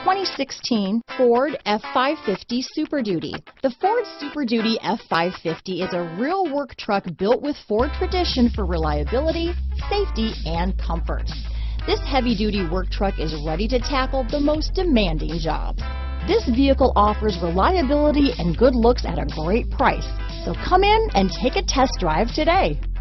2016 Ford F-550 Super Duty. The Ford Super Duty F-550 is a real work truck built with Ford tradition for reliability, safety, and comfort. This heavy-duty work truck is ready to tackle the most demanding jobs. This vehicle offers reliability and good looks at a great price. So come in and take a test drive today.